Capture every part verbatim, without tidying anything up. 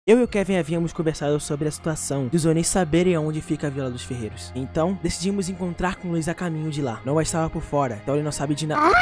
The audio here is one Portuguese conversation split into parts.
Eu e o Kevin havíamos conversado sobre a situação dos Onis saberem aonde fica a Vila dos Ferreiros. Então, decidimos encontrar com o Luiz a caminho de lá. Noah estava por fora, então ele não sabe de nada.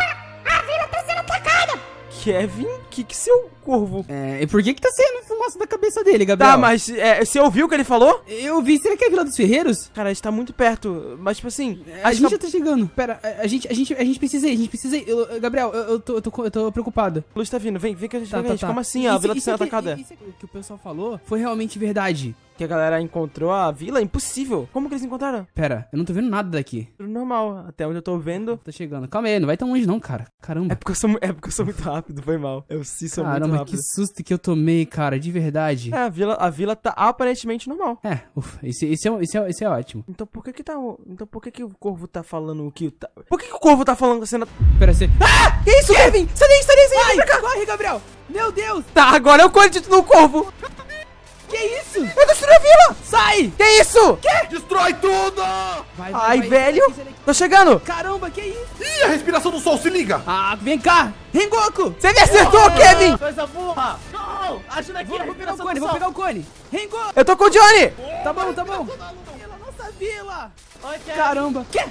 A vila tá sendo atacada! Kevin, que que seu corvo? É, e por que que tá saindo fumaça da cabeça dele, Gabriel? Tá, mas é, você ouviu o que ele falou? Eu vi, será que é a Vila dos Ferreiros? Cara, a gente tá muito perto, mas tipo assim... A acho gente que já tá chegando. Pera, a, a, gente, a, gente, a gente precisa ir, a gente precisa ir. Eu- Gabriel, eu, eu, tô, eu, tô, eu tô preocupado. a luz tá vindo, vem, vem que a gente Tá, vai ver. tá, gente. tá. Como assim? A Isso- vila tá isso sendo aqui- atacada. isso aqui que o pessoal falou foi realmente verdade. Que a galera encontrou a vila? Impossível. Como que eles encontraram? Pera, eu não tô vendo nada daqui. Tudo normal, até onde eu tô vendo. Tá chegando. Calma aí, não vai tão longe não, cara. É Caramba. porque eu sou, mu- é porque eu sou muito rápido, foi mal. Eu sim sou muito Caramba, rápido. que susto que eu tomei, cara, de verdade. É, a vila, a vila tá aparentemente normal. É, ufa, esse, esse, é, esse, é, esse é ótimo. Então por que que tá... o- Então por que que o corvo tá falando o que... Tá... Por que que o corvo tá falando sendo... Pera, você... Ah! Que isso, Kevin? Sai daí, sai daí, sai daí, Ai, vem pra cá! corre, Gabriel! Meu Deus! Tá, agora eu acredito no corvo! Que isso? Eu destruí a vila! Sai! Que isso? Destrói tudo! Vai, Ai, sai velho! daqui, sai daqui. Tô chegando! Caramba, que isso? Ih, a respiração do sol, se liga! Ah, vem cá! Rengoku! Você me acertou, Kevin! Coisa burra! Não! Ajuda aqui, Vou, a vou pegar o respiração cone, do vou sol. pegar o cone! Rengoku! Eu tô com o Johnny! Tá bom, tá bom! Vila, nossa vila! Oi, Kevin. Caramba! Que?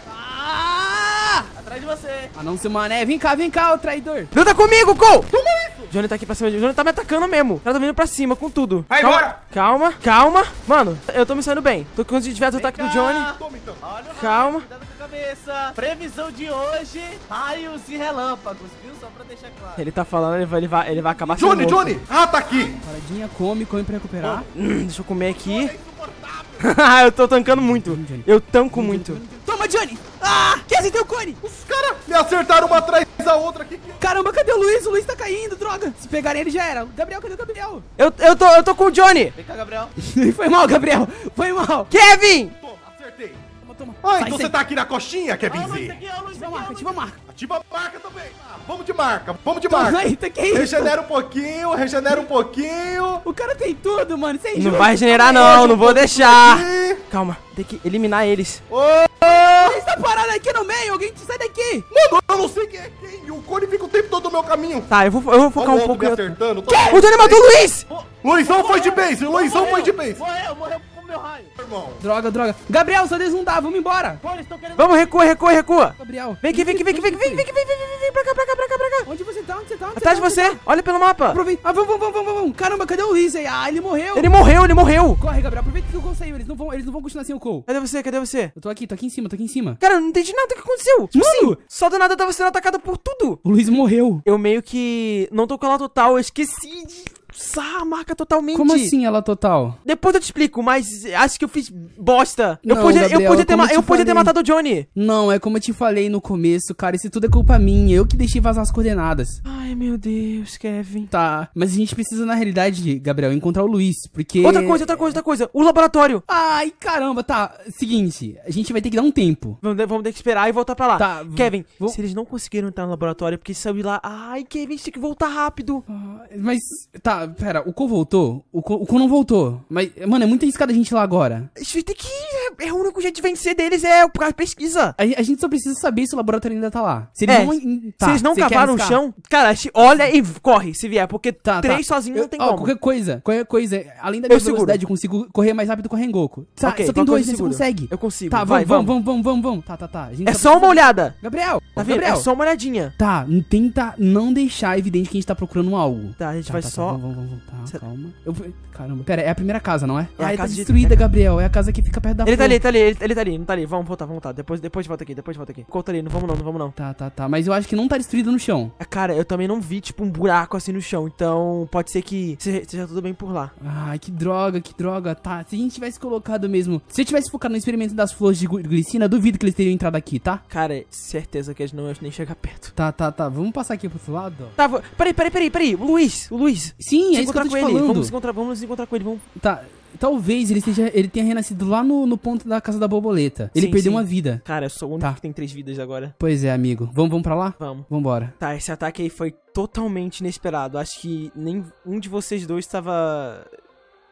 Ah! Atrás de você. Ah não, seu mané! Vem cá, vem cá, ô traidor! Luta comigo, Cole! Toma isso! Johnny tá aqui pra cima de... Johnny tá me atacando mesmo. O cara tá vindo pra cima com tudo. Vai calma, embora! calma, calma. Mano, eu tô me saindo bem. Tô com os desviados do Vem ataque do cá. Johnny. Toma então. Olha o Calma. raio, cuidado com a cabeça. Previsão de hoje, raios e relâmpagos, viu? Só pra deixar claro. Ele tá falando, ele vai, ele vai, ele vai acabar sendo Johnny, morto. Johnny! Ah, tá aqui! Paradinha, come, come pra recuperar. Hum, deixa eu comer aqui. É insuportável! Eu tô tancando muito. Eu tanco muito. Toma, Johnny! Ah! Quer acertar o cone? Os caras me acertaram uma atrás da outra aqui. Caramba, cadê o Luiz? O Luiz tá caindo, droga! Se pegarem ele já era. Gabriel, cadê o Gabriel? Eu, eu, tô, eu tô com o Johnny. Vem cá, Gabriel. Foi mal, Gabriel! Foi mal! Kevin! Toma, acertei. Toma, toma. Ah, Sai, então sai. você tá aqui na coxinha, Ó, a luz Kevinzinho? aqui, ó, a luz Ativa a aqui, marca, ó, ativa a marca. Ativa a marca também. Ah, vamos de marca, vamos de marca. Eita, que isso? Regenera um pouquinho, regenera um pouquinho. O cara tem tudo, mano. Isso é Não injusto. vai regenerar não, não vou deixar. Calma, tem que eliminar eles. Ô, Você tá parado aqui no meio, alguém sai daqui! mano, eu não sei quem é quem. E o Cone fica o tempo todo no meu caminho. Tá, eu vou, eu vou focar Olha o um outro pouco. me em- acertando. O Johnny matou o Luiz! Luizão foi de base, Luizão foi de base. Morreu, morreu com o meu raio. Irmão. Droga, droga. Gabriel, só eles não dá, vamos embora. Pô, eles estão querendo... Vamos, recua, recua, recua. Gabriel. Vem aqui, vem aqui, vem aqui, vem aqui, vem aqui, vem aqui, vem aqui, vem aqui, vem pra cá, pra cá, pra cá, pra cá. Onde você tá? Onde você tá? Onde Atrás de tá? você, olha pelo mapa. Aproveita. Ah, vamos, vamos, vamos, vamos, vamos. Caramba, cadê o Luiz aí? Ah, ele morreu. Ele morreu, ele morreu. Corre, Gabriel, aproveita que o Cole saiu. Eles não vão, eles não vão continuar sem o Cole. Cadê você, cadê você? Eu tô aqui, tô aqui em cima, tô aqui em cima. Cara, eu não entendi nada do que aconteceu. Tipo Mano! assim, só do nada eu tava sendo atacado por tudo. O Luiz morreu. Eu meio que não tô com ela total, eu esqueci de usar a marca totalmente. Como assim ela total? Depois eu te explico, mas acho que eu fiz bosta. Eu Não, podia, eu Gabriel, podia, ter, como ma- eu te eu podia ter falei. matado o Johnny. Não, é como eu te falei no começo, cara. Isso tudo é culpa minha. Eu que deixei vazar as coordenadas. Ai, meu Deus, Kevin. Tá, mas a gente precisa, na realidade, Gabriel, encontrar o Luiz, porque... Outra coisa, outra coisa, outra coisa. O laboratório. Ai, caramba, tá. Seguinte, a gente vai ter que dar um tempo. Vamos, ter- vamos ter que esperar e voltar pra lá. Tá, v- Kevin, vou- se eles não conseguiram entrar no laboratório porque saiu lá. Ai, Kevin, a gente tem que voltar rápido. Ah, Mas, tá, pera, o Cole voltou? O Cole, o Cole não voltou. Mas, mano, é muito arriscado a gente ir lá agora. A gente vai ter que ir. É, é o único jeito de vencer deles é por causa da pesquisa. A, a gente só precisa saber se o laboratório ainda tá lá. Se eles É, não... em- tá, se eles não você quer cavaram o arriscar? chão, cara, a gente olha e corre se vier, porque Tá, três tá. sozinhos Eu- não tem ó, como. Qualquer coisa, qualquer coisa, além da Eu minha seguro. velocidade, eu consigo correr mais rápido com o Rengoku. Tá, Ok, só tem qualquer dois, coisa né? Você eu seguro. consegue. Eu consigo. Tá, vai, vamos, vamos. vamos, vamos, vamos, vamos. Tá, tá, tá. A gente É só só uma precisa- olhada. Gabriel, Tá vendo? Gabriel. É só uma olhadinha. Tá, n- tenta não deixar evidente que a gente tá procurando algo. Tá, a gente Tá, vai tá, tá, só. vamos, vamos, vamos. Tá, Cê- calma. Eu, vou- caramba. Pera, é a primeira casa, não é? É a ah, tá casa de- destruída, é- Gabriel. É a casa que fica perto da Ele tá flor. ali, ele tá ali, ele, ele tá ali, não tá ali. Vamos voltar, vamos voltar. Depois, depois volta aqui, depois volta aqui. Conta ali, não vamos não, não vamos não. Tá, tá, tá. Mas eu acho que não tá destruído no chão. Ah, cara, eu também não vi, tipo, um buraco assim no chão. Então, pode ser que se- seja tudo bem por lá. Ai, que droga, que droga. Tá, se a gente tivesse colocado mesmo... Se eu tivesse focado no experimento das flores de glu- glicina, duvido que eles teriam entrado aqui, tá? Cara, certeza que eles não iam nem chegar perto. Tá, tá, tá. Vamos passar aqui pro outro lado? Tá, vou... peraí, peraí, peraí, peraí. O Luiz, o Luiz. Sim, Se é isso que eu encontrar tô com te ele. falando. Vamos nos encontrar, vamos nos encontrar com ele. Vamos... Tá, talvez ele, esteja, ele tenha renascido lá no, no ponto da casa da borboleta. Ele Sim, perdeu sim. uma vida. Cara, eu sou o único Tá. que tem três vidas agora. Pois é, amigo. Vamos, vamos pra lá? Vamos. Vambora. Tá, esse ataque aí foi totalmente inesperado. Acho que nem um de vocês dois estava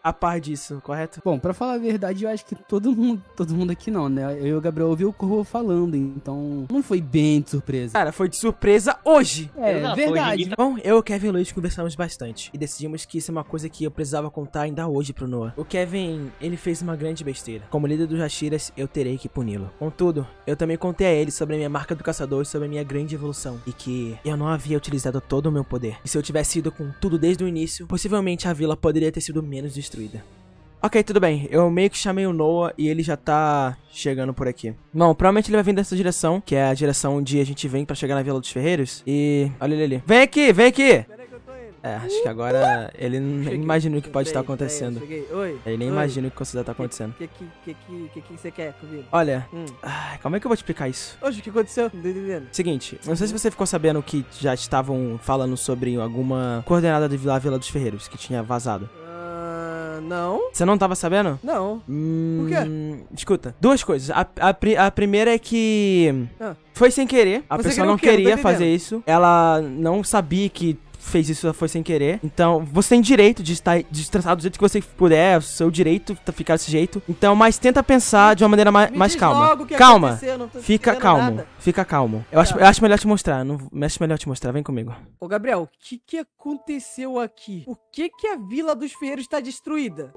a par disso, correto? Bom, pra falar a verdade, eu acho que todo mundo, todo mundo aqui não, né? Eu e o Gabriel ouviu o Corvo falando, então não foi bem de surpresa. Cara, foi de surpresa hoje. É, Exato, verdade. hoje Bom, eu e o Kevin e o Luiz conversamos bastante e decidimos que isso é uma coisa que eu precisava contar ainda hoje pro Noah. O Kevin, ele fez uma grande besteira. Como líder dos Hashiras, eu terei que puni-lo. Contudo, eu também contei a ele sobre a minha marca do caçador e sobre a minha grande evolução e que eu não havia utilizado todo o meu poder. E se eu tivesse ido com tudo desde o início, possivelmente a vila poderia ter sido menos destruída. Ok, tudo bem. Eu meio que chamei o Noah e ele já tá chegando por aqui. Bom, provavelmente ele vai vir dessa direção, que é a direção onde a gente vem pra chegar na Vila dos Ferreiros. E... olha ele ali. Vem aqui, vem aqui! É, acho que agora ele nem imagina o que pode estar acontecendo. Oi. Ele nem Oi. imagina o que está acontecendo. O que que, que, que, que, que você quer comigo? Olha, Hum. ai, como é que eu vou te explicar isso? Oxe, o que aconteceu? Não tô entendendo. Seguinte, não sei se você ficou sabendo que já estavam falando sobre alguma coordenada de Vila, Vila dos Ferreiros, que tinha vazado. Ah, não. Você não tava sabendo? Não. Hum, Por quê? Escuta, duas coisas. A, a, pri- a primeira é que Ah. foi sem querer. A Você pessoa queria não o quê? Eu não tô queria entendendo. fazer isso. Ela não sabia que fez isso, foi sem querer. Então, você tem direito de estar de tratar do jeito que você puder, é o seu direito tá- ficar desse jeito. Então, mas tenta pensar de uma maneira mais, Me mais diz calma. logo o que Calma. aconteceu, eu não tô Fica entendendo calmo. nada. Fica calmo. Eu acho, Tá. eu acho melhor te mostrar. Não, acho melhor te mostrar. Vem comigo. Ô, Gabriel, o que que aconteceu aqui? Por que que a Vila dos Ferreiros está destruída?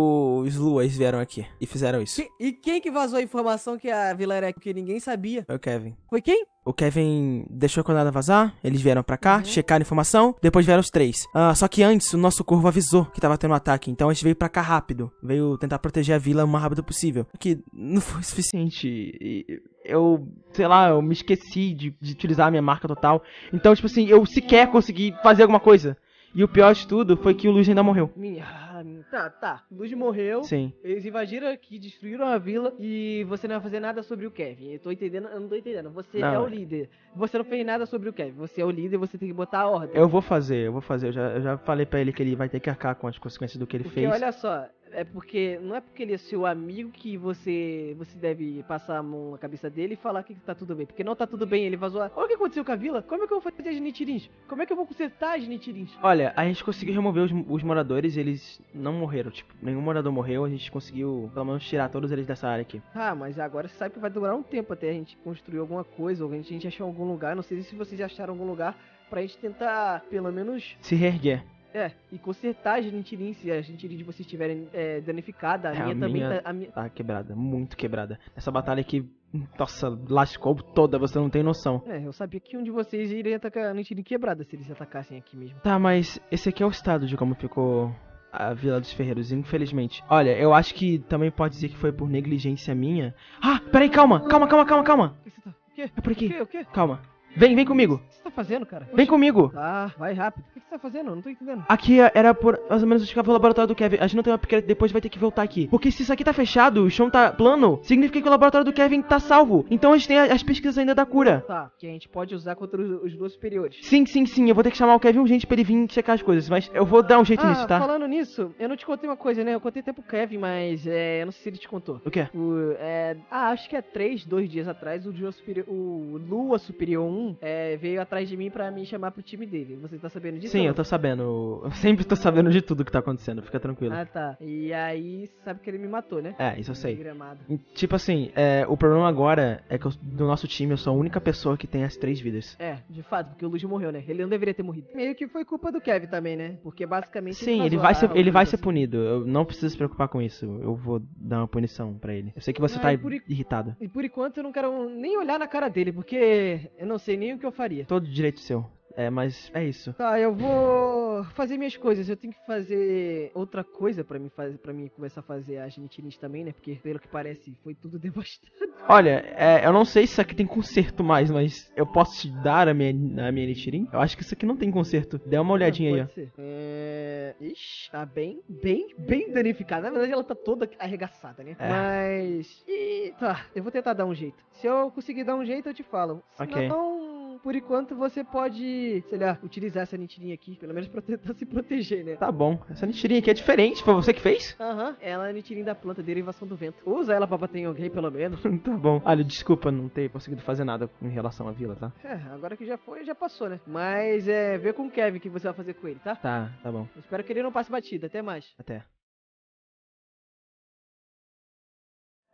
Os Luas vieram aqui e fizeram isso. Que- e quem que vazou a informação que a vila era que ninguém sabia? Foi o Kevin. Foi quem? O Kevin deixou a coordenada vazar, eles vieram pra cá, Uhum. checaram a informação, depois vieram os três. Ah, só que antes, o nosso corvo avisou que tava tendo um ataque, então a gente veio pra cá rápido. Veio tentar proteger a vila o mais rápido possível. Que não foi suficiente. E eu, sei lá, eu me esqueci de, de utilizar a minha marca total. Então, tipo assim, eu sequer consegui fazer alguma coisa. E o pior de tudo foi que o Luiz ainda morreu. Minha... ah, Tá, tá. O Luz morreu. Sim. Eles invadiram aqui, destruíram a vila e você não vai fazer nada sobre o Kevin. Eu tô entendendo, eu não tô entendendo. Você Não, é o é- líder. Você não fez nada sobre o Kevin. Você é o líder, você tem que botar a ordem. Eu vou fazer, eu vou fazer. Eu já, eu já falei pra ele que ele vai ter que arcar com as consequências do que ele Porque fez. olha só, é porque não é porque ele é seu amigo que você você deve passar a mão na cabeça dele e falar que tá tudo bem. Porque não tá tudo bem, ele vazou. Olha o que aconteceu com a vila. Como é que eu vou fazer as nitirins? Como é que eu vou consertar as nitirins? Olha, a gente conseguiu remover os, os moradores, eles não morreram, tipo, nenhum morador morreu, a gente conseguiu, pelo menos, tirar todos eles dessa área aqui. Ah, mas agora você sabe que vai demorar um tempo até a gente construir alguma coisa, ou a gente, a gente achar algum lugar. Não sei se vocês acharam algum lugar pra gente tentar, pelo menos, Se reerguer. é, e consertar as nitirins, se as nitirins de vocês estiverem é, danificadas. A É, a minha também minha- tá... A minha... Tá quebrada, muito quebrada. Essa batalha aqui, nossa, lascou toda, você não tem noção. É, eu sabia que um de vocês iria atacar a nitirin quebrada se eles atacassem aqui mesmo. Tá, mas esse aqui é o estado de como ficou a Vila dos Ferreiros, infelizmente. Olha, eu acho que também pode dizer que foi por negligência minha. Ah, peraí, calma, calma, calma, calma, calma. O que você tá... O quê? É por O aqui, quê? O quê? calma. Vem, vem comigo, O que você tá fazendo, cara? vem comigo. Tá, vai rápido. O que você tá fazendo? Eu não tô entendendo. Aqui era por mais ou menos onde ficava o laboratório do Kevin. A gente não tem uma pequena, depois vai ter que voltar aqui. Porque se isso aqui tá fechado, o chão tá plano, significa que o laboratório do Kevin tá salvo. Então a gente tem a- as pesquisas ainda da cura. Tá, que a gente pode usar contra os, os duas superiores. Sim, sim, sim, eu vou ter que chamar o Kevin urgente pra ele vir checar as coisas, mas eu vou dar um jeito Ah, nisso, tá? falando nisso, eu não te contei uma coisa, né? Eu contei até pro Kevin, mas é, eu não sei se ele te contou. O quê? O, é, ah, acho que é três, dois dias atrás, o, Lua Superior, o Lua Superior um é, veio atrás de mim pra me chamar pro time dele. Você tá sabendo disso? Sim, ou eu não? tô sabendo. Eu sempre tô sabendo de tudo que tá acontecendo, fica tranquilo. Ah, tá. E aí, você sabe que ele me matou, né? É, isso eu No sei. gramado. E, Tipo assim, é, o problema agora é que eu, do nosso time eu sou a única pessoa que tem as três vidas. É, de fato, porque o Luigi morreu, né? Ele não deveria ter morrido. Meio que foi culpa do Kevin também, né? Porque basicamente. Sim, ele vazou vai a- ser, a ele vai ser localização. punido. Eu não preciso se preocupar com isso. Eu vou dar uma punição pra ele. Eu sei que você Ah, tá e por i- irritado. E por enquanto eu não quero nem olhar na cara dele, porque eu não sei nem o que eu faria. Todo direito seu. É, mas é isso. Tá, eu vou fazer minhas coisas. Eu tenho que fazer outra coisa pra mim fazer, para mim começar a fazer as nitirins também, né? Porque pelo que parece foi tudo devastado. Olha, é, eu não sei se isso aqui tem conserto mais, mas eu posso te dar a minha, a minha Nichirin? Eu acho que isso aqui não tem conserto. Dê uma olhadinha aí, ó. Pode ser. É... Ixi, tá bem, bem, bem danificada. Na verdade ela tá toda arregaçada, né? É. Mas... E... Tá, eu vou tentar dar um jeito. Se eu conseguir dar um jeito, eu te falo. Se Ok. não, por enquanto você pode, sei lá, utilizar essa nitirinha aqui. Pelo menos pra tentar se proteger, né? Tá bom. Essa Nichirin aqui é diferente. Foi você que fez? Aham, ela é a nitirinha da planta, derivação do vento. Usa ela pra bater em alguém, pelo menos. Tá bom. Olha, desculpa não ter conseguido fazer nada em relação à vila, tá? É, agora que já foi, já passou, né? Mas é, vê com o Kevin o que você vai fazer com ele, tá? Tá, tá bom. Eu espero que ele não passe batida. Até mais. Até.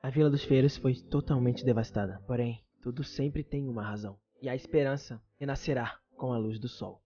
A Vila dos Feiros foi totalmente devastada. Porém, tudo sempre tem uma razão. E a esperança renascerá com a luz do sol.